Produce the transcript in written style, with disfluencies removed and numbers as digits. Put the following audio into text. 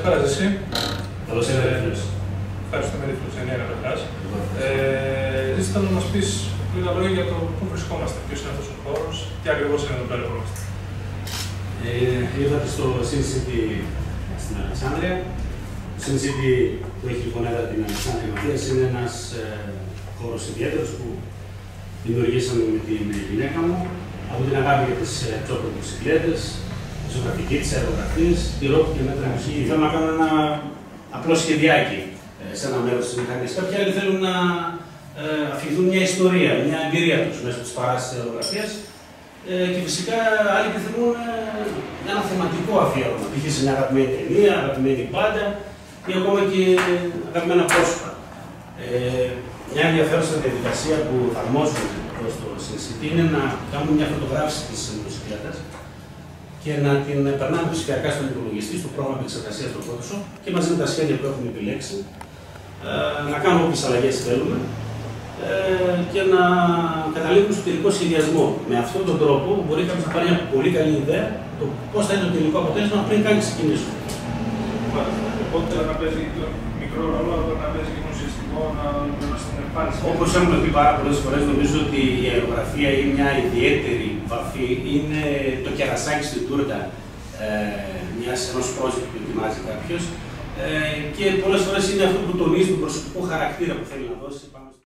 Καλησπέρα εσύ. Καλώς ήρθατε. Ευχαριστούμε για τη φιλοξενία καταρχάς. Εσύ θέλω να μας πεις λίγα λόγια για το πού βρισκόμαστε, ποιος είναι αυτός ο χώρος, τι ακριβώς είναι εδώ πέρα που είμαστε. Ήρθατε στο Sin City στην Αλεξάνδρεια. Το Sin City που έχει λοιπόν έδρα την Αλεξάνδρεια Μαθίας είναι ένας χώρος ιδιαίτερος που δημιουργήσαμε με την γυναίκα μου από την αγάπη για τις τσόπροποσυκλέτες, τη ζωγραφική, τις αερογραφίες, τη ροκ και μέτρα μουσική. Θέλουν να κάνουν ένα απλό σχεδιάκι σε ένα μέρος της μηχανής. Κάποιοι άλλοι θέλουν να αφηγηθούν μια ιστορία, μια εμπειρία τους μέσω της παράστασης της αερογραφίας. Και φυσικά άλλοι επιθυμούν ένα θεματικό αφιέρωμα. Π.χ. σε μια αγαπημένη ταινία, αγαπημένη μπάντα ή ακόμα και αγαπημένα πρόσωπα. Μια ενδιαφέρουσα διαδικασία που εφαρμόζουμε εδώ στο Sin City είναι να κάνουμε μια φωτογράφηση της μοτοσυκλέτας και να την περνάμε ψηφιακά στον υπολογιστή, στο πρόγραμμα επεξεργασίας του Photoshop και μαζί με τα σχέδια που έχουμε επιλέξει να κάνουμε όποιες αλλαγές θέλουμε και να καταλήγουμε στο τελικό σχεδιασμό. Με αυτόν τον τρόπο μπορεί κάποιος να πάρει μια πολύ καλή ιδέα το πώς θα είναι το τελικό αποτέλεσμα πριν καν ξεκινήσουμε. Οπότε να παίζει μικρό ρόλο, να παίζει και ουσιαστικό να ολοκληρώσει την εμφάνιση. Όπως έχουμε πει πάρα πολλές φορές, νομίζω ότι η αερογραφία είναι μια ιδιαίτερη βαφή. Είναι το κερασάκι στη τούρτα ενός project που ετοιμάζει κάποιος και πολλές φορές είναι αυτό που τονίζει τον προσωπικό χαρακτήρα που θέλει να δώσει πάνω